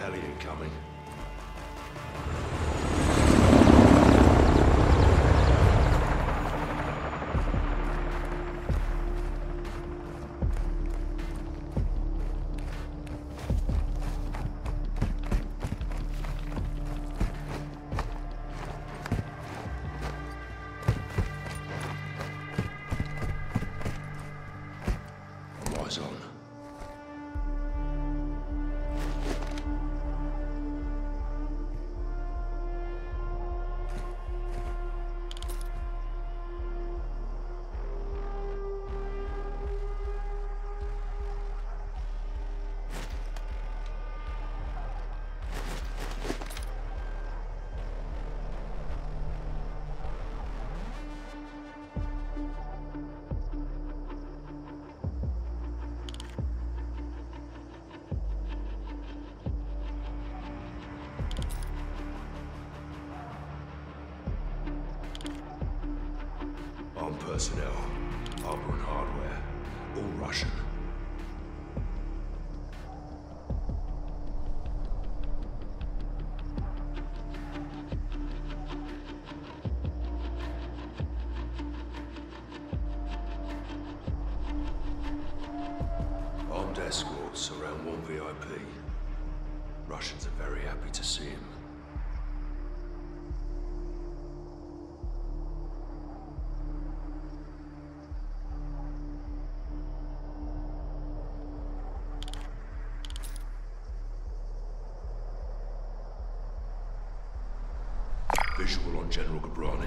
heli incoming. Eyes on. Armed personnel, armor and hardware, all Russian. Armed escorts surround one VIP. Russians are very happy to see him. Visual on General Ghorbrani.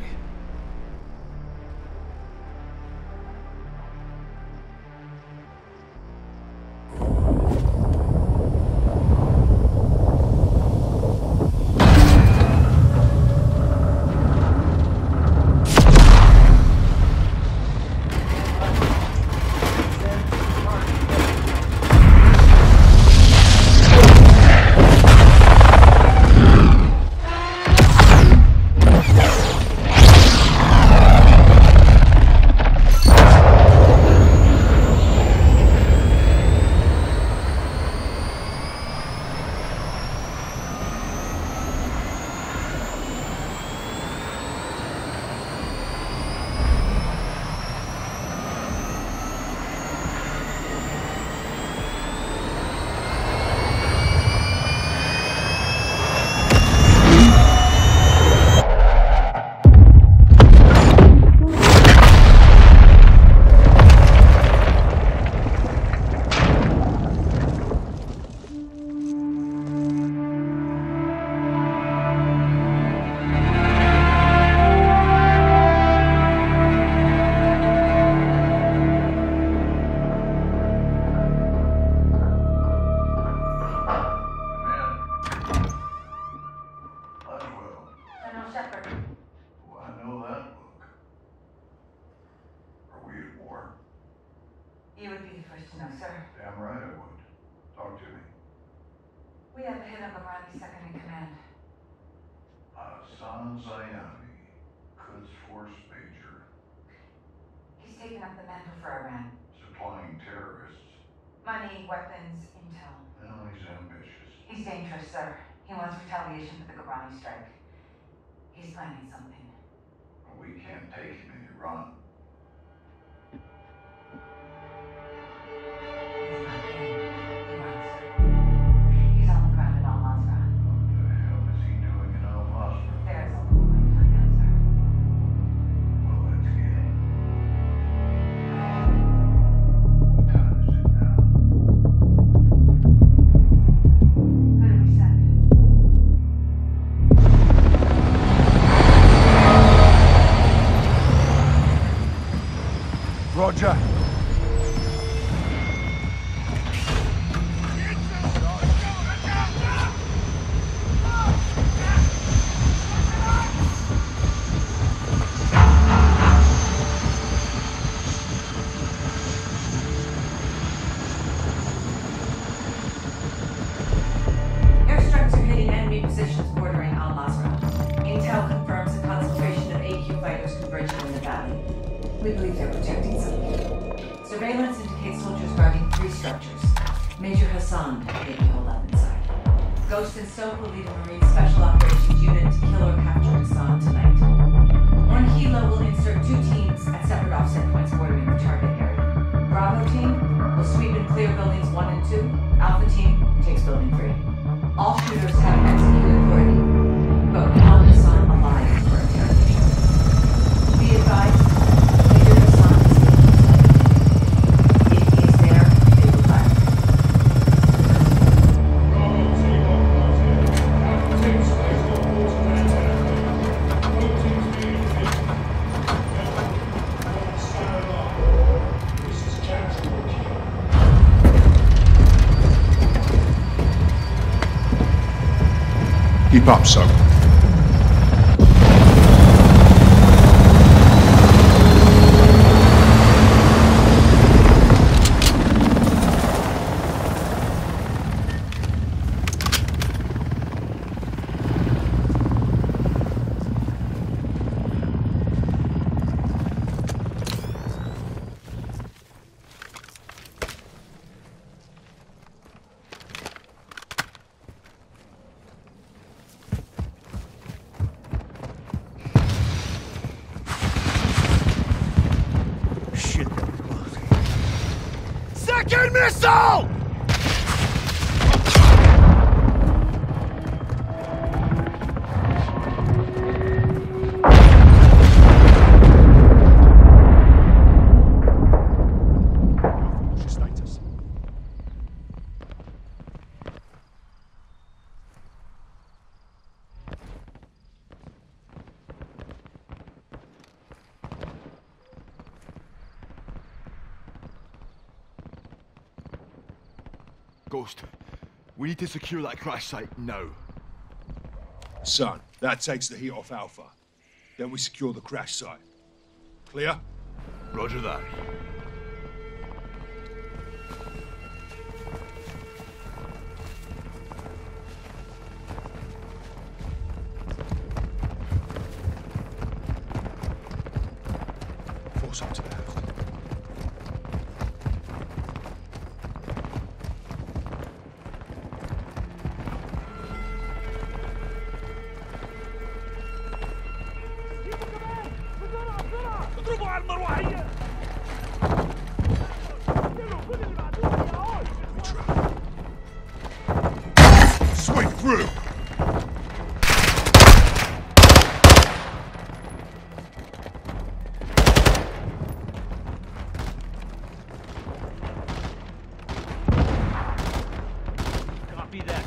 You would be the first to know, sir. Damn right I would. Talk to me. We have the head of Ghorbrani's second in command. Hassan Zyani, Quds Force Major. He's taken up the mantle for Iran. Supplying terrorists. Money, weapons, intel. No, he's ambitious. He's dangerous, sir. He wants retaliation for the Ghorbrani strike. He's planning something. We can't take him in Iran. He's not kidding. He runs. He's on the ground in Al-Mazrah. What the hell is he doing in Al-Mazrah? There's only one way to find out, sir. Well, let's get in. What time is it now? Who did we send? Roger. Airstrikes are hitting enemy positions bordering Al-Mazrah. Intel confirms a concentration of AQ fighters converging in the valley. We believe they're protecting something. Surveillance indicates soldiers guarding 3 structures. Major Hassan may be all up inside. Ghost and Soap will lead a Marine Special Operations Unit to kill or capture Hassan tonight. On Hilo will insert 2 teams at separate offset points bordering the target area. Bravo team will sweep and clear buildings 1 and 2. Alpha team takes building 3. All shooters have executed authority, but we held Hassan alive for interrogation. Be advised, Major Hassan is safe. If he is there, they will fire. Keep up, Soap. Second missile! Status. Ghost, we need to secure that crash site now. Son, that takes the heat off Alpha. Then we secure the crash site. Clear? Roger that. Force up to the house. اضربوا على المروحية! We try. Sweep through! Copy that.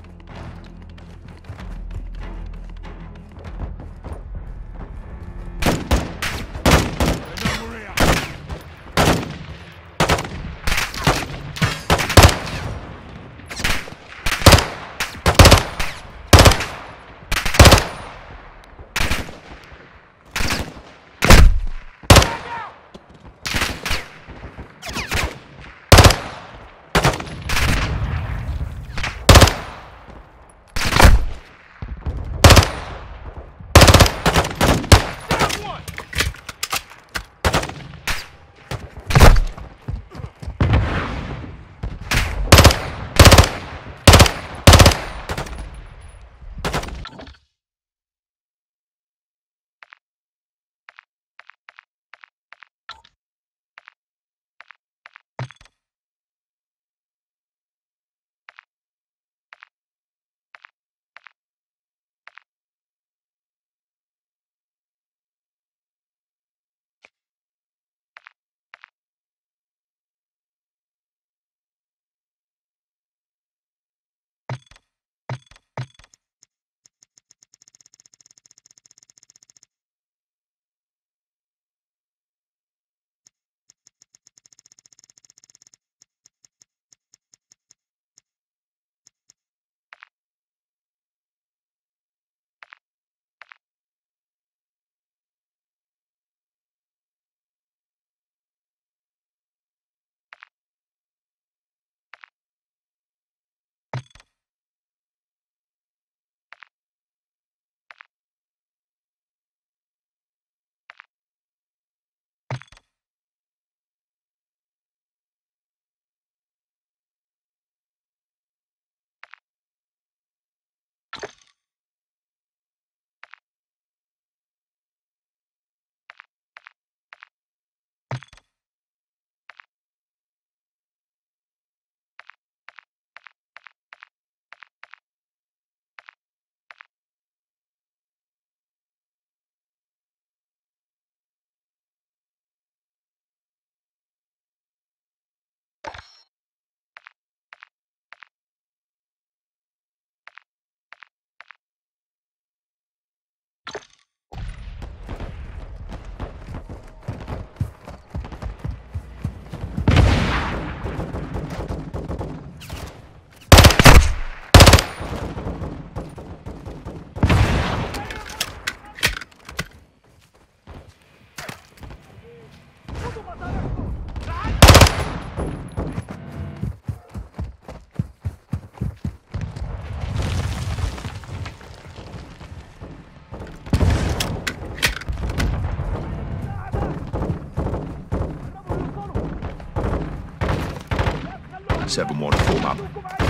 Seven one, form up.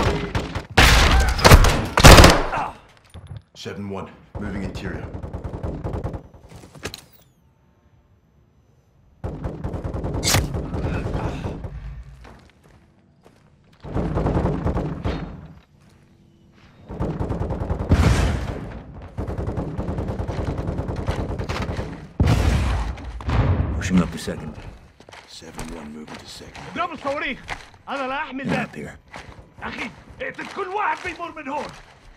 7-1, moving interior. Pushing up to second. 7-1, moving to second. اضربوا الصواريخ. انا لا احمل Get ده. up here. اخي اقتل كل واحد بيمر من هون.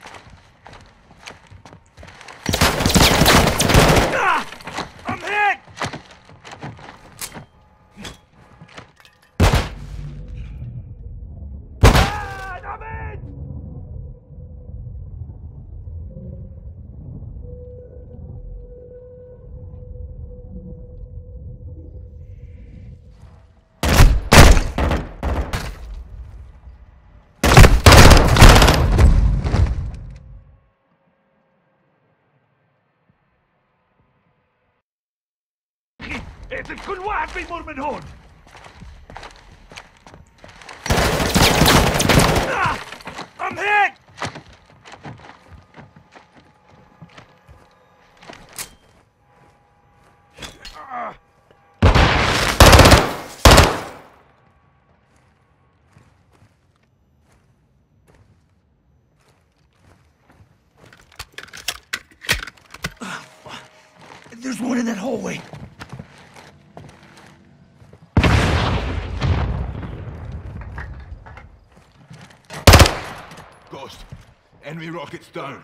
I'm hit. I'm hit. اقتل كل واحد بيمر من هون. I'm hit. There's one in that hallway. Ghost, enemy rockets down.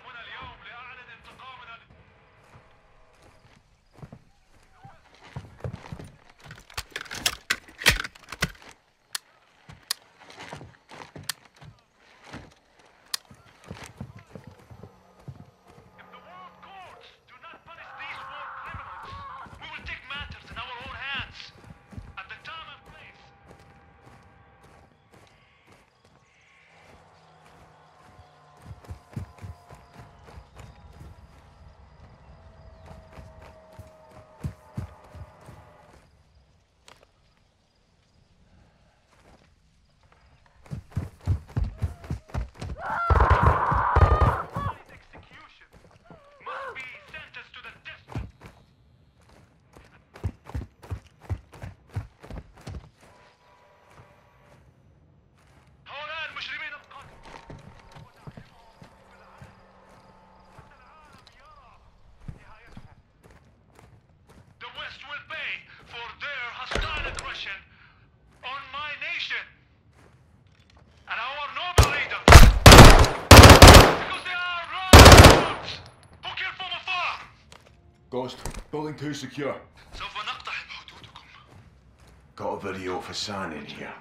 Ghost, building 2 secure. سوف نقتحم حدودكم. Got a video for San in here.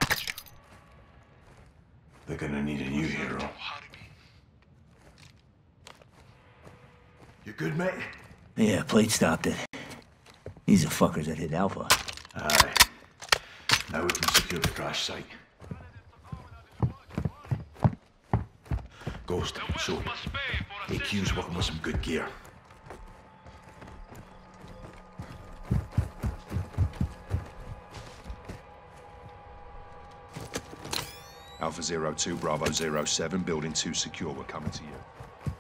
They're gonna need a new hero. You good, mate? Yeah, plate stopped it. These are fuckers that hit Alpha. Aye. Now we can secure the crash site. Ghost, so AQ's working with some good gear. Alpha 02, Bravo 07, building 2 secure. We're coming to you.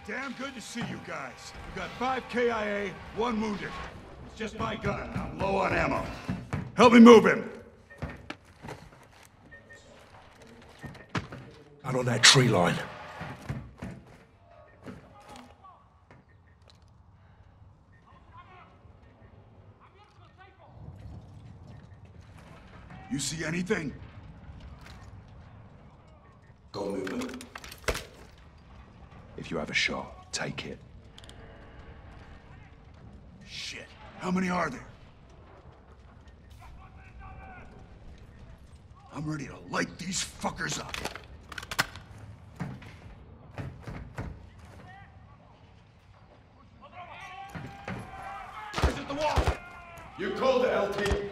Damn good to see you guys. We got 5 KIA, 1 wounded. It's just my gun. I'm low on ammo. Help me move him. Out on that tree line. You see anything? Go movement. If you have a shot, take it. Shit. How many are there? I'm ready to light these fuckers up. At the wall! You called the LT.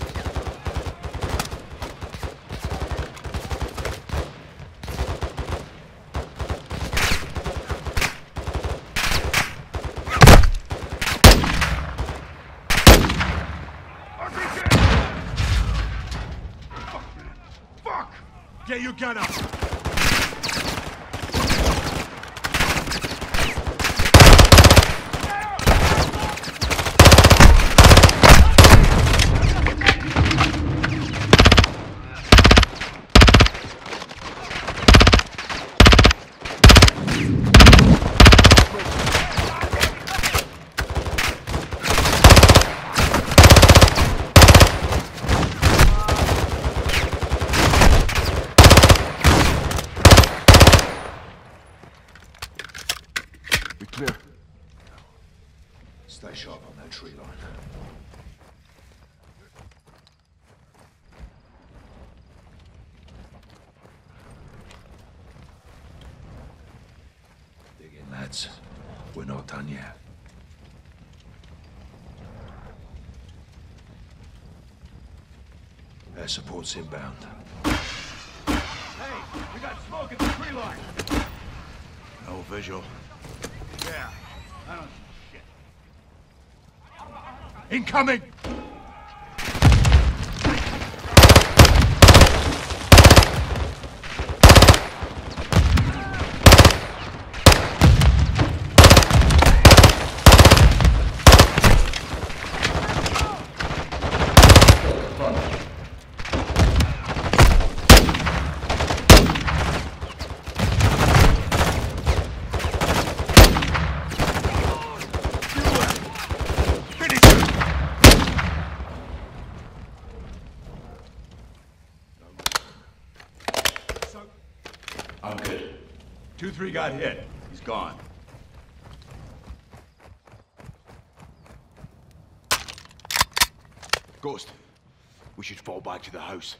Get your gun up! Clear. Stay sharp on that tree line. Dig in, lads. We're not done yet. Air support's inbound. Hey, we got smoke at the tree line! No visual. Yeah, I don't see shit. Incoming! I'm good. 2-3 got hit. He's gone. Ghost, we should fall back to the house.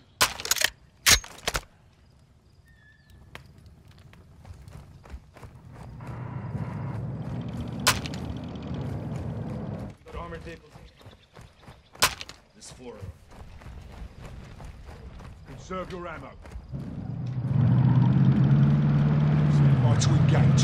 Got armored vehicles. There's 4 of them. Conserve your ammo. Stand by to engage.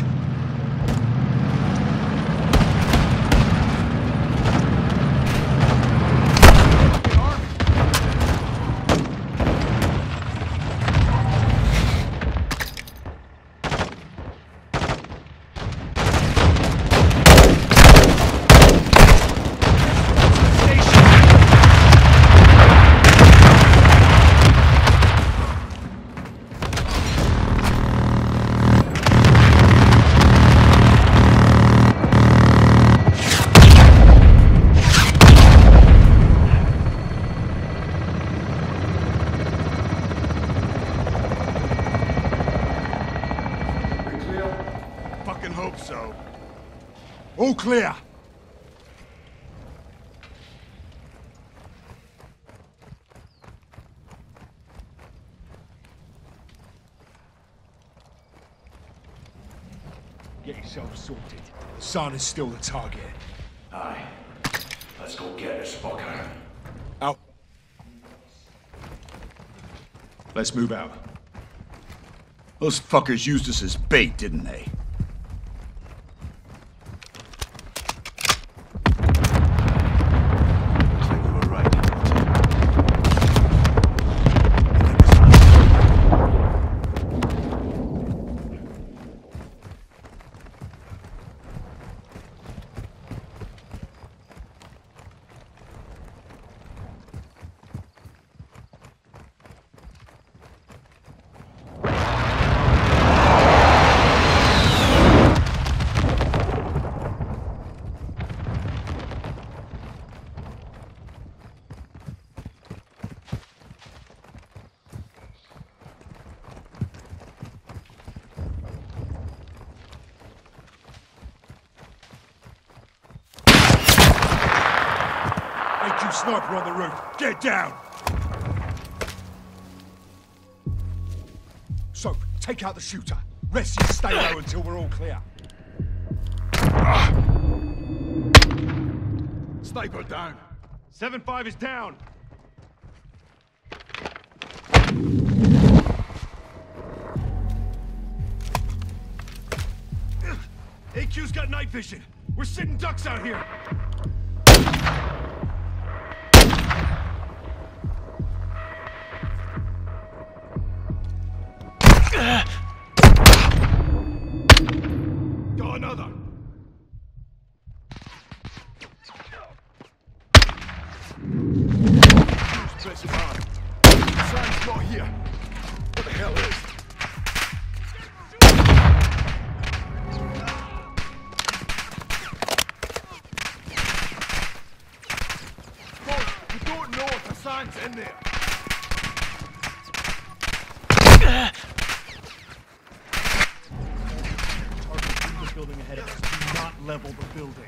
Fucking hope so. All clear. Get yourself sorted. Sun is still the target. Aye. Let's go get this fucker. Out. Let's move out. Those fuckers used us as bait, didn't they? Looks like you were right. sniper on the roof. Get down! Soap, take out the shooter. Rest and stay low until we're all clear. Sniper down. 7-5 is down. AQ's got night vision. We're sitting ducks out here. Got another. Pressing on. Sign's not here. What the hell is? We don't know if Hassan's in there. Target the building ahead of us. Do not level the building.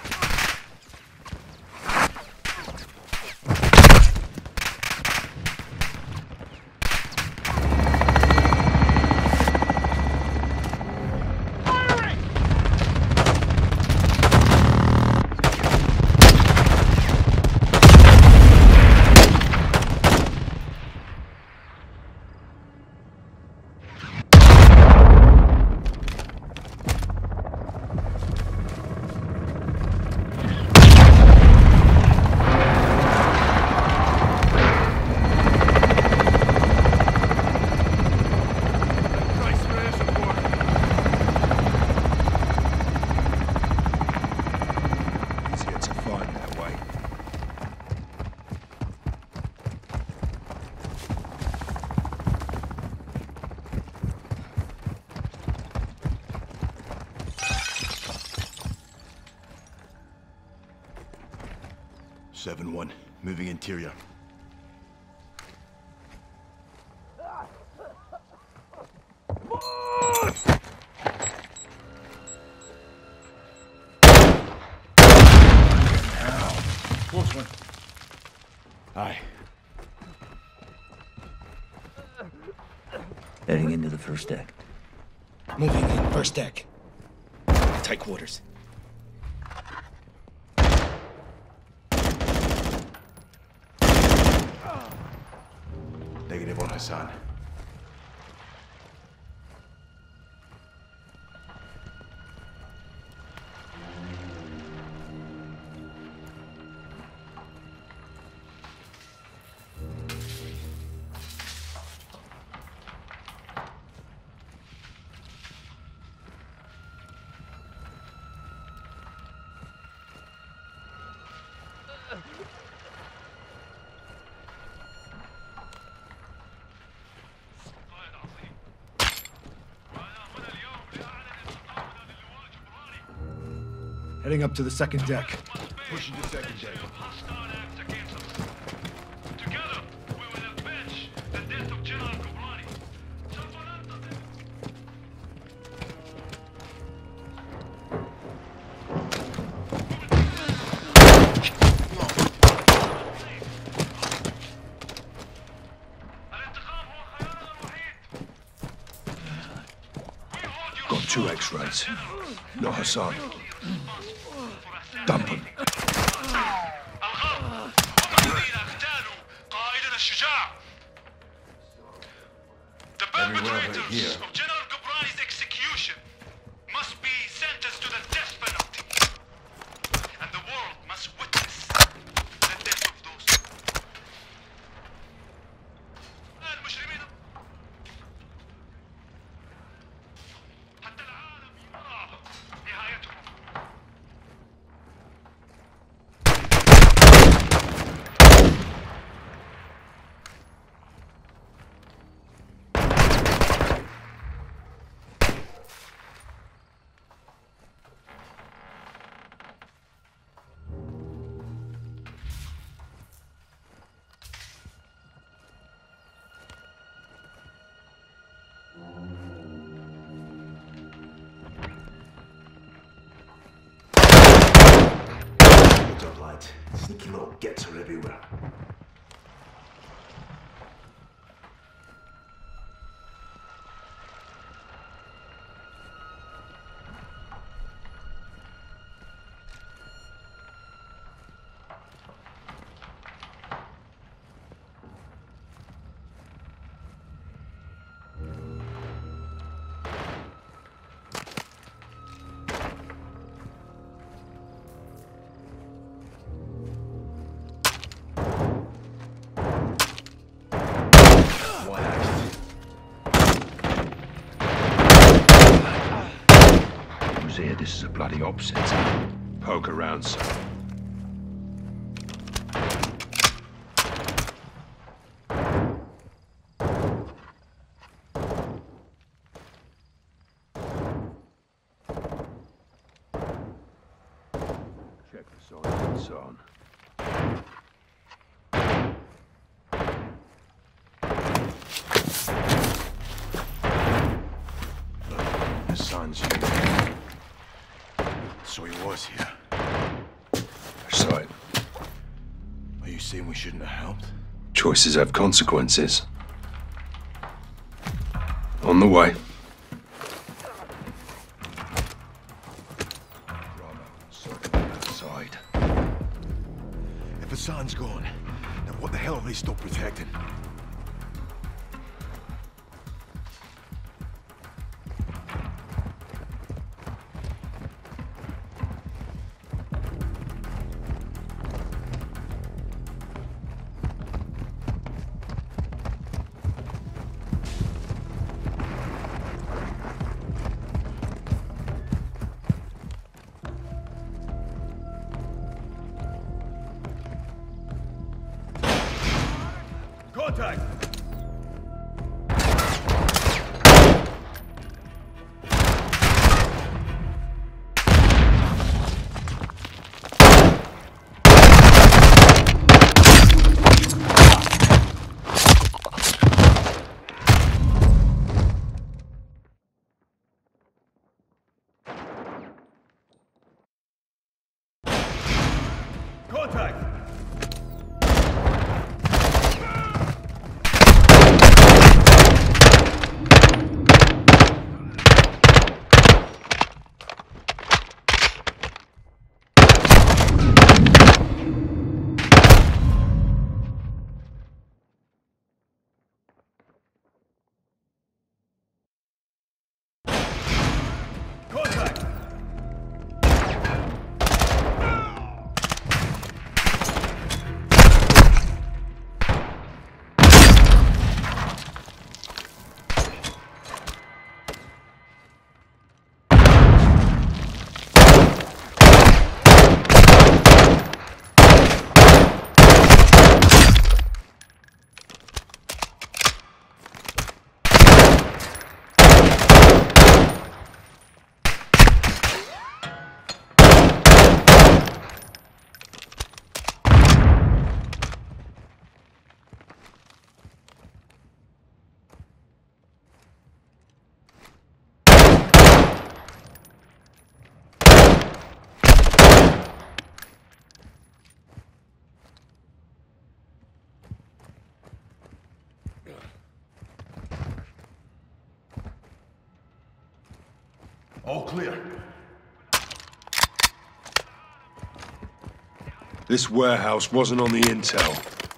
Easier to find that way. Seven one, moving interior. Close one. Aye. Heading into the first deck. Moving in, first deck. Tight quarters. Negative on Hassan. Heading up to the second deck. Pushing to second deck. Together, we will avenge the death of General Kubrani. Got 2 X-rays. Not Hassan. Dump him. The Everywhere but perpetrators here. of General Kubrani's execution must be sentenced to the death penalty. And the world must witness the death of those. المجرمين حتى العالم يرى نهايتهم. sneaky little gets her everywhere. Here, this is a bloody op center. Poke around, son. Check the signs, son. The sun's here. So he was here. That's right. Are you saying we shouldn't have helped? Choices have consequences. On the way. Outside. If Hassan's gone, then what the hell are they still protecting? Contact! Contact! All clear. This warehouse wasn't on the intel.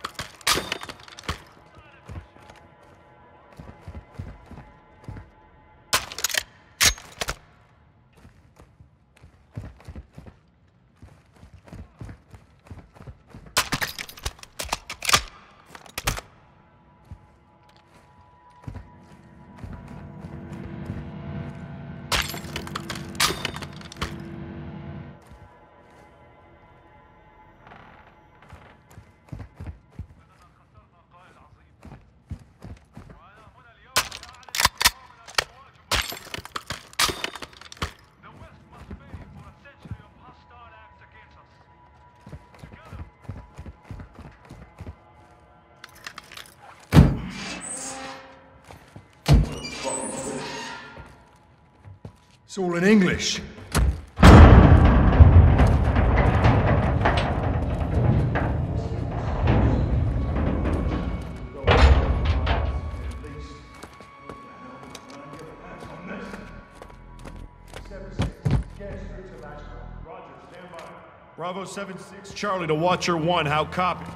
It's all in English. Bravo 7-6, Charlie to Watcher 1. How copy?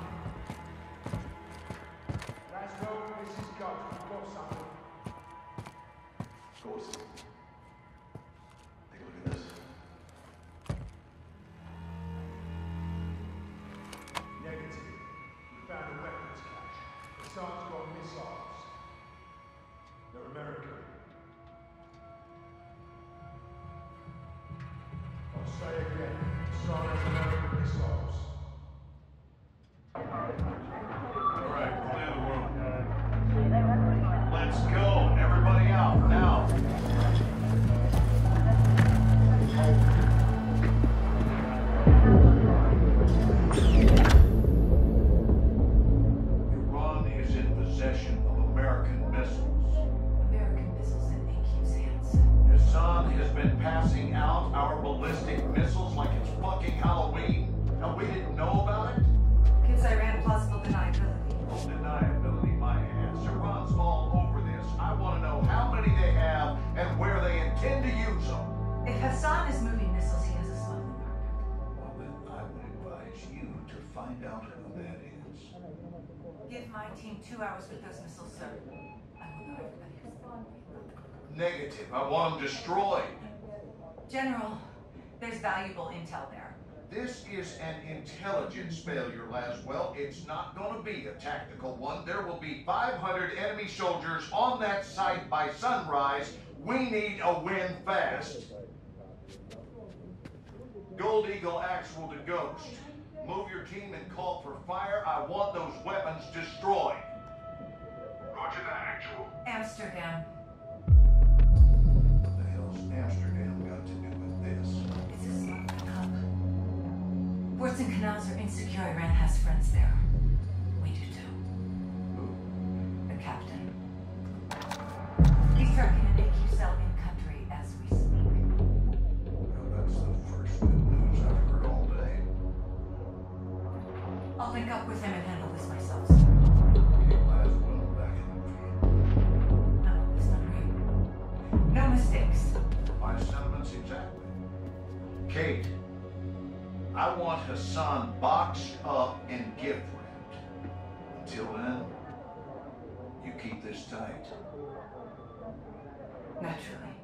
Give my team 2 hours with those missiles, sir. I will know everybody has. Negative. I want them destroyed. General, there's valuable intel there. This is an intelligence failure, Laswell. It's not going to be a tactical one. There will be 500 enemy soldiers on that site by sunrise. We need a win fast. Gold Eagle Actual to Ghost. Move your team and call for fire. I want those weapons destroyed. Roger that, Actual. Amsterdam. What the hell's Amsterdam got to do with this? It's a smuggling hub. Ports and canals are insecure. Iran has friends there. We do too. Who? The captain. He's tracking an AQ cell in country as we speak. Well, that's the first good news I've heard all day. I'll link up with him and handle this myself. Okay, Laswell, back in the field. No, it's not real. No mistakes. My sentiments exactly. Kate, I want Hassan boxed up and gift wrapped. Until then, you keep this tight. Naturally.